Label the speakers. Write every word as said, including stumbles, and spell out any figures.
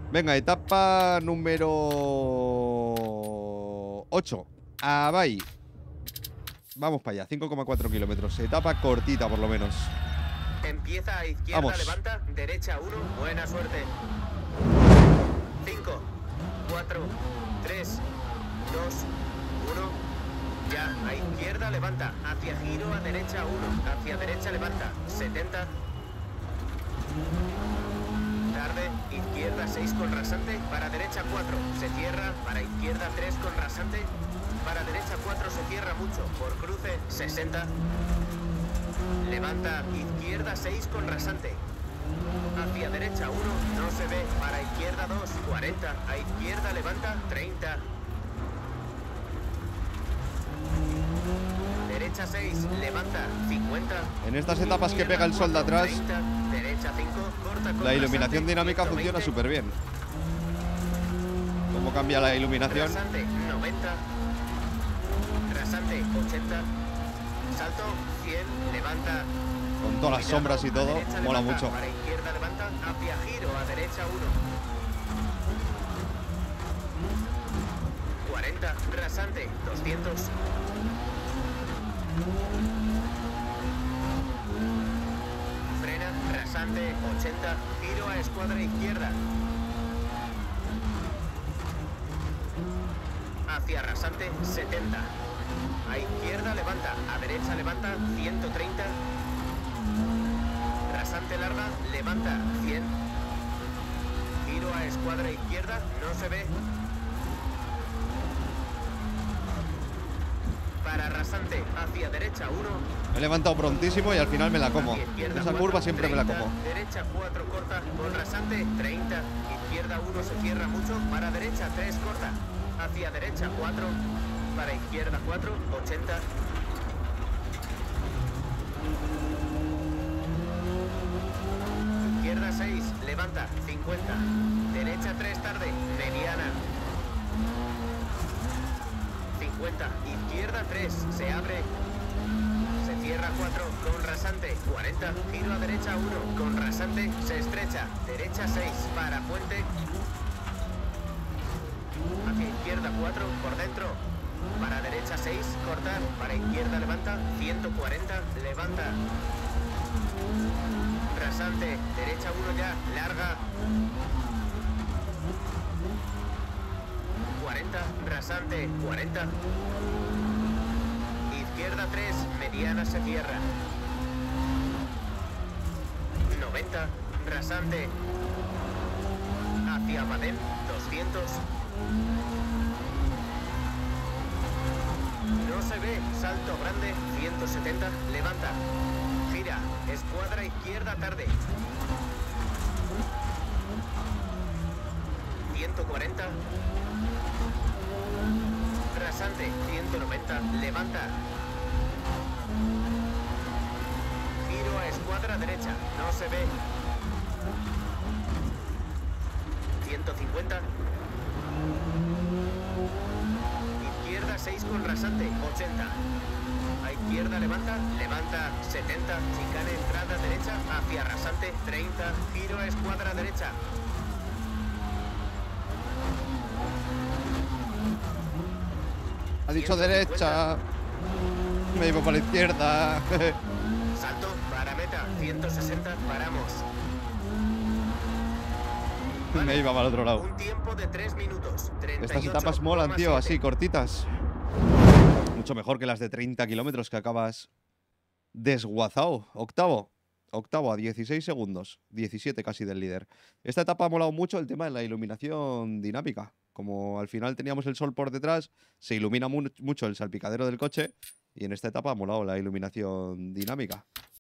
Speaker 1: Venga, etapa número ocho. Abay. Vamos para allá, cinco coma cuatro kilómetros. Etapa cortita, por lo menos.
Speaker 2: Empieza a izquierda,
Speaker 1: Vamos.
Speaker 2: levanta, derecha uno, buena suerte. cinco, cuatro, tres, dos, uno. Ya, a izquierda, levanta, hacia giro, a derecha uno, hacia derecha, levanta, setenta. Tarde, izquierda seis con rasante, para derecha cuatro, se cierra, para izquierda tres con rasante, para derecha cuatro se cierra mucho, por cruce sesenta. Levanta, izquierda seis con rasante. Hacia derecha uno, no se ve, para izquierda dos, cuarenta, a izquierda levanta, treinta. Derecha seis, levanta, cincuenta.
Speaker 1: En estas etapas que pega el sol de atrás,
Speaker 2: treinta, derecha cinco, corta con
Speaker 1: la iluminación
Speaker 2: rasante,
Speaker 1: dinámica
Speaker 2: ciento
Speaker 1: funciona
Speaker 2: veinte.
Speaker 1: súper bien. ¿Cómo cambia la iluminación?
Speaker 2: Rasante, noventa. Rasante, ochenta. Salto, cien, levanta.
Speaker 1: Con todas las
Speaker 2: Cuidado,
Speaker 1: sombras y
Speaker 2: a
Speaker 1: todo,
Speaker 2: derecha
Speaker 1: mola
Speaker 2: levanta,
Speaker 1: mucho.
Speaker 2: Para izquierda levanta, hacia giro, a derecha uno. cuarenta, rasante, doscientos. Frena, rasante, ochenta, giro a escuadra izquierda. Hacia rasante, setenta. A izquierda levanta, a derecha levanta, ciento treinta. Rasante larga, levanta, cien. Giro a escuadra izquierda, no se ve. Para rasante, hacia derecha uno.
Speaker 1: Me he levantado prontísimo y al final me la como.
Speaker 2: Hacia izquierda
Speaker 1: Esa
Speaker 2: cuatro,
Speaker 1: curva siempre me la
Speaker 2: treinta,
Speaker 1: como.
Speaker 2: Derecha cuatro corta, con rasante, treinta. Izquierda uno se cierra mucho, para derecha tres corta. Hacia derecha cuatro, para izquierda cuatro, ochenta. Izquierda seis, levanta, cincuenta. Derecha tres tarde, mediana. cincuenta, izquierda tres, se abre. Se cierra cuatro, con rasante, cuarenta. Giro a derecha uno, con rasante, se estrecha. Derecha seis, para puente. Hacia izquierda cuatro, por dentro. Para derecha seis, cortar. Para izquierda levanta, ciento cuarenta, levanta. Rasante, derecha uno ya, larga. cuarenta, rasante, cuarenta. Izquierda tres, mediana se cierra. noventa, rasante. Hacia Badén, doscientos. No se ve, salto grande, ciento setenta, levanta. Gira, escuadra izquierda tarde. ciento cuarenta. Rasante, ciento noventa, levanta. Giro a escuadra derecha, no se ve. ciento cincuenta. Izquierda seis con rasante, ochenta. A izquierda levanta, levanta, setenta. Chicane entrada derecha, hacia rasante, treinta. Giro a escuadra derecha.
Speaker 1: Ha dicho derecha. Me iba para la izquierda.
Speaker 2: Salto, para meta, ciento sesenta, paramos.
Speaker 1: Me iba para el otro lado.
Speaker 2: Un tiempo de tres minutos.
Speaker 1: Estas etapas molan, tío, así, cortitas. Mucho mejor que las de treinta kilómetros que acabas desguazado. Octavo. Octavo a dieciséis segundos. diecisiete casi del líder. Esta etapa ha molado mucho el tema de la iluminación dinámica. Como al final teníamos el sol por detrás, se ilumina mu mucho el salpicadero del coche. Y en esta etapa ha molado la iluminación dinámica.